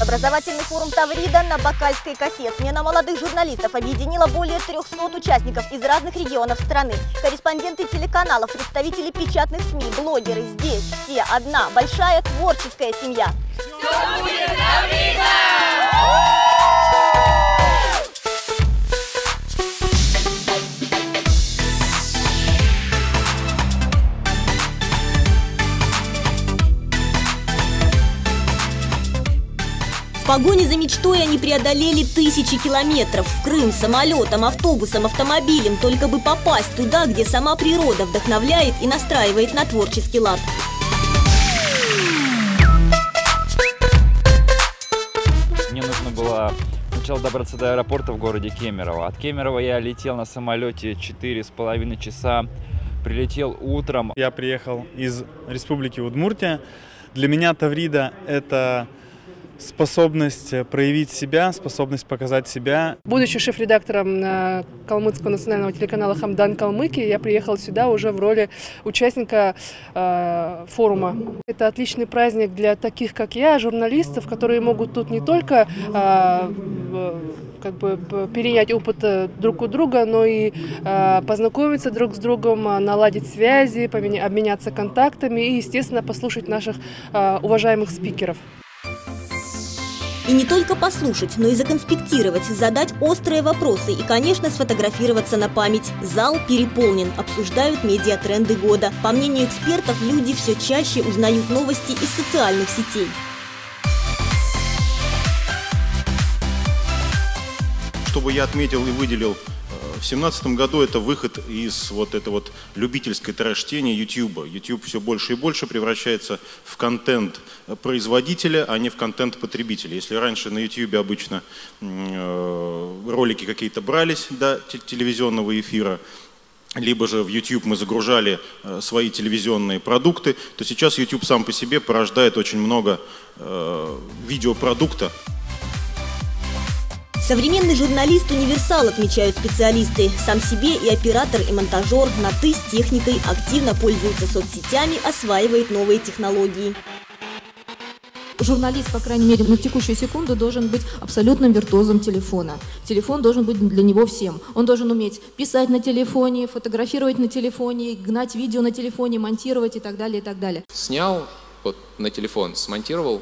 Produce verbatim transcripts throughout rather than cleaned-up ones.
Образовательный форум Таврида на Бакальской косе. Смена молодых журналистов объединила более трёхсот участников из разных регионов страны. Корреспонденты телеканалов, представители печатных СМИ, блогеры. Здесь все одна большая творческая семья. Все будет Таврида! В погоне за мечтой они преодолели тысячи километров. В Крым самолетом, автобусом, автомобилем, только бы попасть туда, где сама природа вдохновляет и настраивает на творческий лад. Мне нужно было сначала добраться до аэропорта в городе Кемерово. От Кемерово я летел на самолете четыре с половиной часа, прилетел утром. Я приехал из республики Удмуртия. Для меня Таврида – это способность проявить себя, способность показать себя. Будучи шеф-редактором калмыцкого национального телеканала «Хамдан Калмыки», я приехал сюда уже в роли участника э, форума. Это отличный праздник для таких, как я, журналистов, которые могут тут не только э, как бы перенять опыт друг у друга, но и э, познакомиться друг с другом, наладить связи, обменяться контактами и, естественно, послушать наших э, уважаемых спикеров. И не только послушать, но и законспектировать, задать острые вопросы и, конечно, сфотографироваться на память. Зал переполнен, обсуждают медиатренды года. По мнению экспертов, люди все чаще узнают новости из социальных сетей. Чтобы я отметил и выделил, в две тысячи семнадцатом году это выход из вот этой вот любительской трэш-тени YouTube. YouTube все больше и больше превращается в контент производителя, а не в контент потребителя. Если раньше на YouTube обычно э, ролики какие-то брались до телевизионного эфира, либо же в YouTube мы загружали э, свои телевизионные продукты, то сейчас YouTube сам по себе порождает очень много э, видеопродукта. Современный журналист – универсал, отмечают специалисты. Сам себе и оператор, и монтажер на «ты» с техникой, активно пользуется соцсетями, осваивает новые технологии. Журналист, по крайней мере, на текущую секунду должен быть абсолютным виртуозом телефона. Телефон должен быть для него всем. Он должен уметь писать на телефоне, фотографировать на телефоне, гнать видео на телефоне, монтировать и так далее, и так далее. Снял вот, на телефон, смонтировал,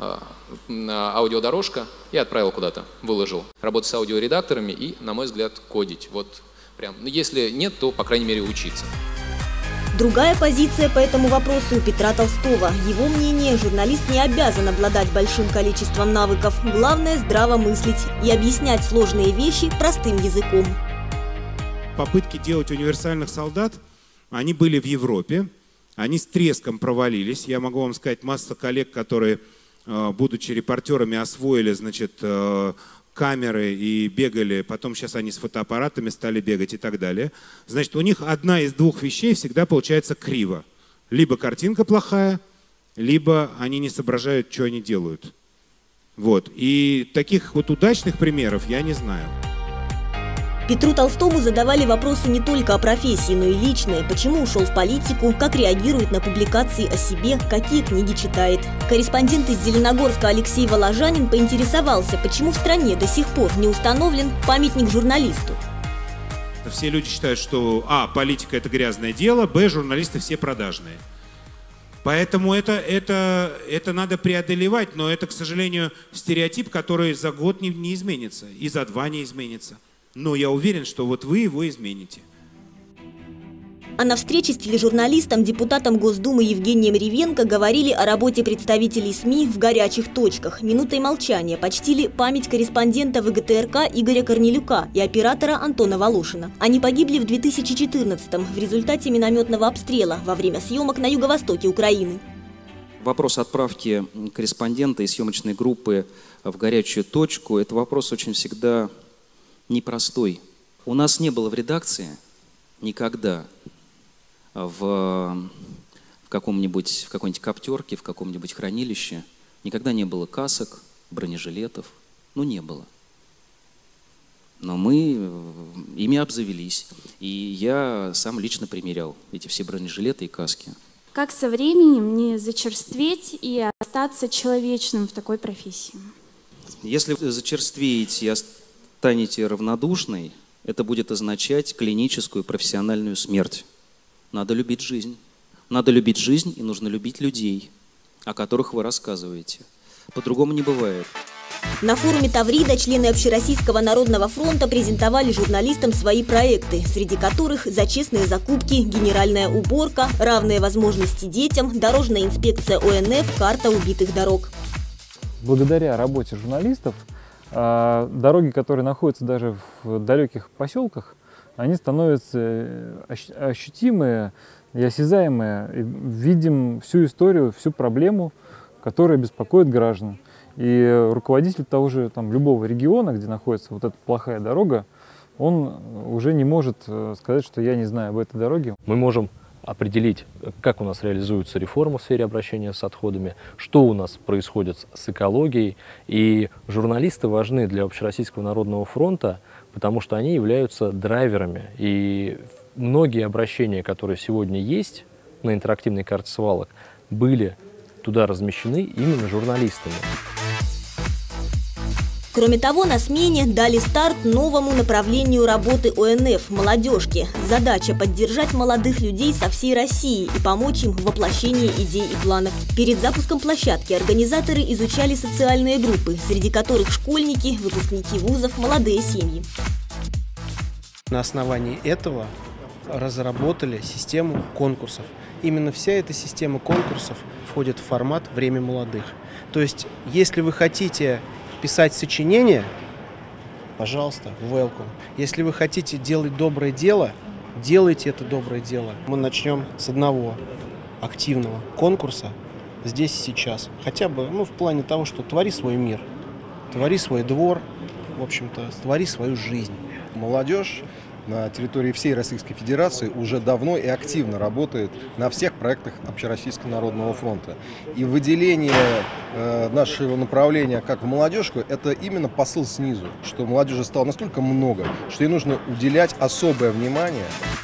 аудиодорожка и отправил куда-то, выложил. Работать с аудиоредакторами и, на мой взгляд, кодить. Вот прям. Ну, если нет, то, по крайней мере, учиться. Другая позиция по этому вопросу у Петра Толстого. Его мнение – журналист не обязан обладать большим количеством навыков. Главное – здраво мыслить и объяснять сложные вещи простым языком. Попытки делать универсальных солдат, они были в Европе. Они с треском провалились. Я могу вам сказать, масса коллег, которые, будучи репортерами, освоили, значит, камеры и бегали, потом сейчас они с фотоаппаратами стали бегать и так далее. Значит, у них одна из двух вещей всегда получается криво. Либо картинка плохая, либо они не соображают, что они делают. Вот. И таких вот удачных примеров я не знаю. Петру Толстому задавали вопросы не только о профессии, но и личные. Почему ушел в политику, как реагирует на публикации о себе, какие книги читает. Корреспондент из Зеленогорска Алексей Воложанин поинтересовался, почему в стране до сих пор не установлен памятник журналисту. Все люди считают, что а, политика – это грязное дело, б, журналисты все продажные. Поэтому это, это, это надо преодолевать, но это, к сожалению, стереотип, который за год не, не изменится, и за два не изменится. Но я уверен, что вот вы его измените. А на встрече с тележурналистом, депутатом Госдумы Евгением Ревенко говорили о работе представителей СМИ в горячих точках. Минутой молчания почтили память корреспондента ВГТРК Игоря Корнелюка и оператора Антона Волошина. Они погибли в две тысячи четырнадцатом в результате минометного обстрела во время съемок на юго-востоке Украины. Вопрос отправки корреспондента и съемочной группы в горячую точку – это вопрос очень всегда непростой. У нас не было в редакции никогда в, в каком-нибудь, в какой-нибудь коптерке, в каком-нибудь хранилище, никогда не было касок, бронежилетов. Ну, не было. Но мы ими обзавелись. И я сам лично примерял эти все бронежилеты и каски. Как со временем не зачерстветь и остаться человечным в такой профессии? Если вы зачерствеете и станете равнодушной, это будет означать клиническую профессиональную смерть. Надо любить жизнь. Надо любить жизнь, и нужно любить людей, о которых вы рассказываете. По-другому не бывает. На форуме Таврида члены Общероссийского народного фронта презентовали журналистам свои проекты, среди которых за честные закупки, генеральная уборка, равные возможности детям, дорожная инспекция О Н Ф, карта убитых дорог. Благодаря работе журналистов дороги, которые находятся даже в далеких поселках, они становятся ощутимые и осязаемые. И видим всю историю, всю проблему, которая беспокоит граждан. И руководитель того же, там, любого региона, где находится вот эта плохая дорога, он уже не может сказать, что я не знаю об этой дороге. Мы можем определить, как у нас реализуется реформа в сфере обращения с отходами, что у нас происходит с экологией. И журналисты важны для Общероссийского народного фронта, потому что они являются драйверами. И многие обращения, которые сегодня есть на интерактивной карте свалок, были туда размещены именно журналистами. Кроме того, на смене дали старт новому направлению работы О Н Ф – молодежки. Задача – поддержать молодых людей со всей России и помочь им в воплощении идей и планов. Перед запуском площадки организаторы изучали социальные группы, среди которых школьники, выпускники вузов, молодые семьи. На основании этого разработали систему конкурсов. Именно вся эта система конкурсов входит в формат «Время молодых». То есть, если вы хотите писать сочинение, пожалуйста, welcome. Если вы хотите делать доброе дело, делайте это доброе дело. Мы начнем с одного активного конкурса здесь и сейчас. Хотя бы, ну, в плане того, что твори свой мир, твори свой двор, в общем-то, твори свою жизнь. Молодежь на территории всей Российской Федерации уже давно и активно работает на всех проектах Общероссийского народного фронта. И выделение э, нашего направления как в молодежку – это именно посыл снизу, что молодежи стало настолько много, что ей нужно уделять особое внимание.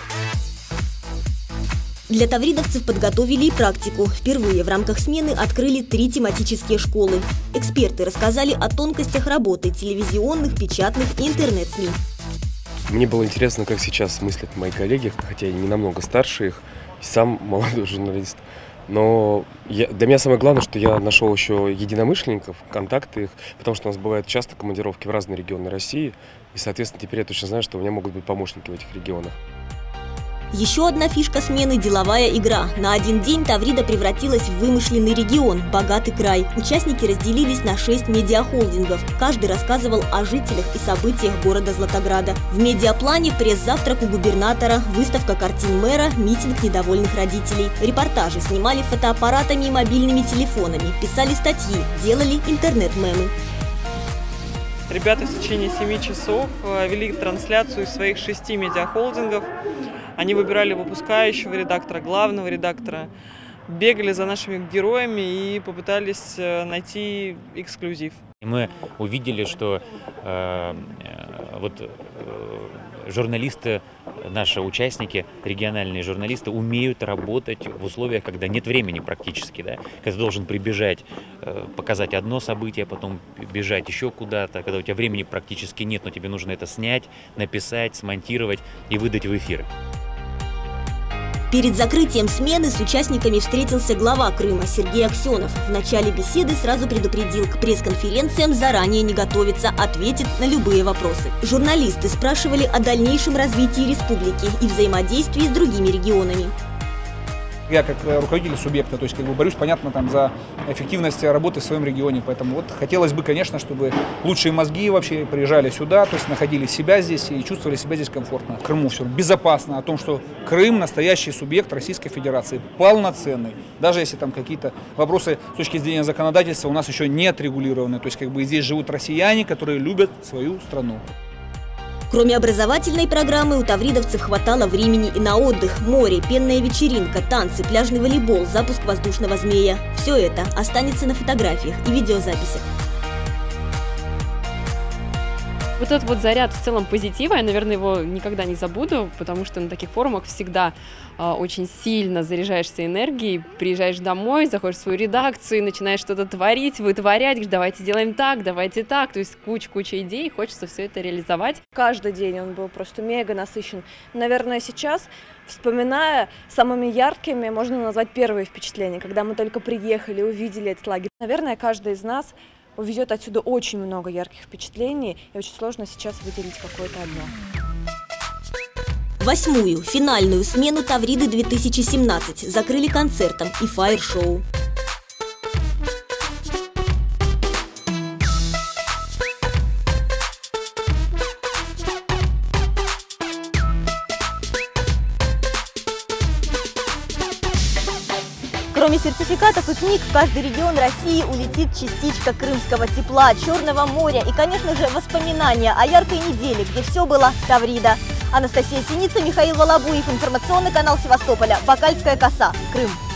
Для тавридовцев подготовили и практику. Впервые в рамках смены открыли три тематические школы. Эксперты рассказали о тонкостях работы телевизионных, печатных и интернет-СМИ. Мне было интересно, как сейчас мыслят мои коллеги, хотя я не намного старше их, сам молодой журналист. Но я, для меня самое главное, что я нашел еще единомышленников, контакты их, потому что у нас бывают часто командировки в разные регионы России, и, соответственно, теперь я точно знаю, что у меня могут быть помощники в этих регионах. Еще одна фишка смены – деловая игра. На один день Таврида превратилась в вымышленный регион, богатый край. Участники разделились на шесть медиахолдингов. Каждый рассказывал о жителях и событиях города Златограда. В медиаплане пресс-завтрак у губернатора, выставка картин мэра, митинг недовольных родителей. Репортажи снимали фотоаппаратами и мобильными телефонами, писали статьи, делали интернет-мемы. Ребята в течение семи часов вели трансляцию из своих шести медиахолдингов. Они выбирали выпускающего редактора, главного редактора, бегали за нашими героями и попытались найти эксклюзив. Мы увидели, что э, вот, э, журналисты, наши участники, региональные журналисты, умеют работать в условиях, когда нет времени практически, да? Когда ты должен прибежать, э, показать одно событие, потом бежать еще куда-то, когда у тебя времени практически нет, но тебе нужно это снять, написать, смонтировать и выдать в эфир. Перед закрытием смены с участниками встретился глава Крыма Сергей Аксенов. В начале беседы сразу предупредил, к пресс-конференциям заранее не готовиться, ответит на любые вопросы. Журналисты спрашивали о дальнейшем развитии республики и взаимодействии с другими регионами. Я как руководитель субъекта, то есть как бы борюсь, понятно, там за эффективность работы в своем регионе, поэтому вот хотелось бы, конечно, чтобы лучшие мозги вообще приезжали сюда, то есть находили себя здесь и чувствовали себя здесь комфортно. В Крыму все безопасно, о том, что Крым настоящий субъект Российской Федерации, полноценный, даже если там какие-то вопросы с точки зрения законодательства у нас еще не отрегулированы, то есть как бы здесь живут россияне, которые любят свою страну. Кроме образовательной программы, у тавридовцев хватало времени и на отдых. Море, пенная вечеринка, танцы, пляжный волейбол, запуск воздушного змея. Все это останется на фотографиях и видеозаписях. Вот этот вот заряд в целом позитива, я, наверное, его никогда не забуду, потому что на таких форумах всегда э, очень сильно заряжаешься энергией, приезжаешь домой, заходишь в свою редакцию и начинаешь что-то творить, вытворять, говоришь, давайте сделаем так, давайте так, то есть куча-куча идей, хочется все это реализовать. Каждый день он был просто мега насыщен. Наверное, сейчас, вспоминая, самыми яркими можно назвать первые впечатления, когда мы только приехали, увидели этот лагерь. Наверное, каждый из нас увезет отсюда очень много ярких впечатлений, и очень сложно сейчас выделить какое-то одно. Восьмую, финальную смену Тавриды две тысячи семнадцать закрыли концертом и фаер-шоу. Кроме сертификатов и книг, в каждый регион России улетит частичка крымского тепла, Черного моря и, конечно же, воспоминания о яркой неделе, где все было Таврида. Анастасия Синица, Михаил Волобуев, информационный канал Севастополя, Бакальская коса, Крым.